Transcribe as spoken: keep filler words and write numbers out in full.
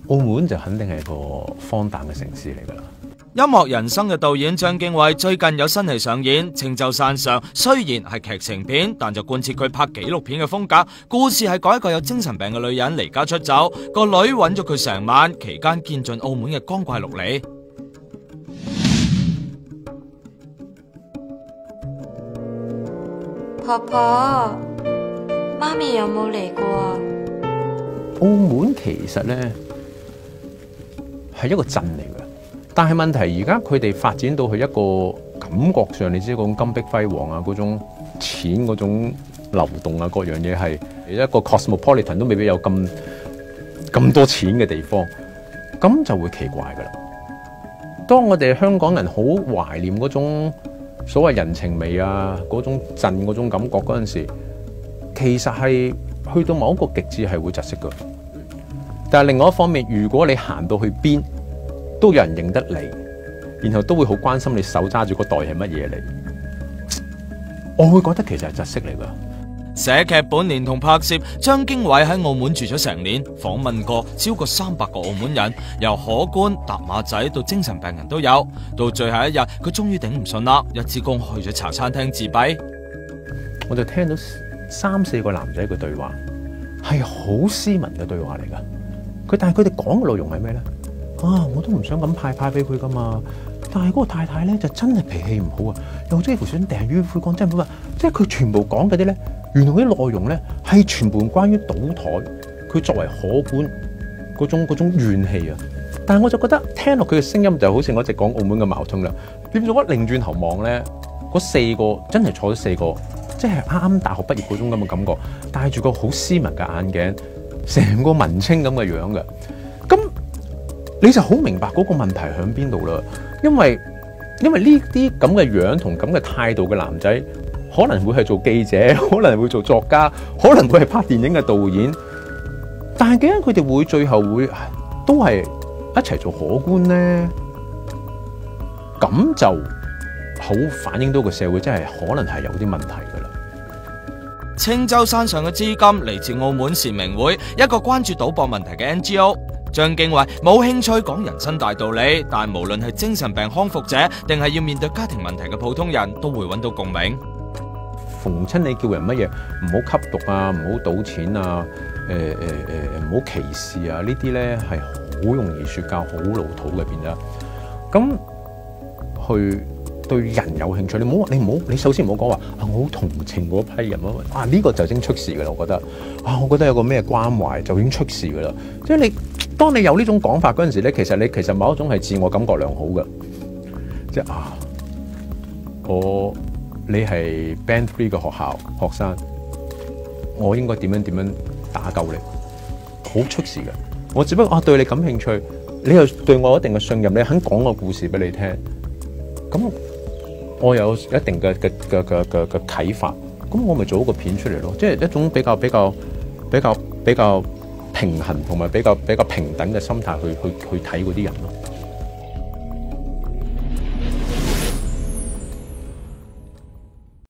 澳門就肯定係個荒誕嘅城市嚟㗎啦。 音樂人生嘅導演張經緯最近有新戲上演《青州山上》，雖然係劇情片，但就貫徹佢拍紀錄片嘅風格。故事係講一個有精神病嘅女人離家出走，個女揾咗佢成晚，期間見盡澳門嘅光怪陸離。 婆婆，媽咪有冇嚟過啊？ 澳門其實咧係一個鎮嚟嘅。但係問題，而家佢哋發展到去一個感覺上，你知嗰種金碧輝煌啊，嗰種錢嗰種流動啊，各樣嘢係一個 cosmopolitan 都未必有咁咁多錢嘅地方，咁就會奇怪噶啦。當我哋香港人好懷念嗰種所謂人情味啊，嗰種鎮嗰種感覺嗰陣時，其實係去到某一個極致係會窒息噶。但係另外一方面，如果你行到去邊，都有人認得你，然後都會好關心你手揸住個袋係乜嘢嚟，我會覺得其實係窒息嚟噶。 寫劇本連同拍攝，張經緯喺澳門住咗成年，訪問過超過三百個澳門人，由可官、搭馬仔到精神病人都有。到最後一日，佢終於頂唔順啦，一支公去咗茶餐廳自閉。 我就聽到三四個男仔嘅對話，係好斯文嘅對話嚟噶。佢但係佢哋講嘅內容係咩咧？啊！我都唔想咁派派俾佢噶嘛，但係嗰個太太咧就真係脾氣唔好啊，又幾乎想掟於灰缸，真係唔好話，即係佢全部講嗰啲咧，原來啲內容咧係全部關於賭台，佢作為可官嗰種嗰種怨氣啊。但係我就覺得聽落佢嘅聲音就好似我一直講澳門嘅矛盾啦。點做乜？擰轉頭望咧，嗰四個真係坐咗四個，即係啱啱大學畢業嗰種咁嘅感覺，戴住個好斯文嘅眼鏡，成個文青咁嘅樣嘅，咁。你就好明白嗰個問題喺邊度啦，因為因為呢啲咁嘅樣同咁嘅態度嘅男仔，可能會係做記者，可能會做作家，可能會係拍電影嘅導演，但係點解佢哋會最後會都係一齊做可官呢？咁就好反映到個社會真係可能係有啲問題噶啦。 青州山上嘅資金嚟自澳門善明會，一個關注賭博問題嘅 N G O。張經緯冇興趣講人生大道理，但無論係精神病康復者，定係要面對家庭問題嘅普通人，都會揾到共鳴。 逢親你叫人乜嘢，唔好吸毒啊，唔好賭錢啊，誒誒誒，唔好歧視啊，呢啲咧係好容易說教，好老土嘅變咗。咁去對人有興趣，你唔好，你唔好，你首先唔好講話啊，我好同情嗰批人咯。啊，呢個就已經出事噶啦，我覺得。啊，我覺得有個咩關懷就已經出事噶啦。即係你，當你有呢種講法嗰陣時咧，其實你其實某一種係自我感覺良好嘅。即係啊，我你係 Band Three 嘅學校學生，我應該點樣點樣打救你？好出事嘅。我只不過啊對你感興趣，你又對我有一定嘅信任，你肯講個故事俾你聽，咁。我有一定嘅嘅嘅嘅嘅嘅啟發，咁我咪做一個片出嚟咯，即係一種比較比較比較比較平衡同埋比較比較平等嘅心態去去去睇嗰啲人咯。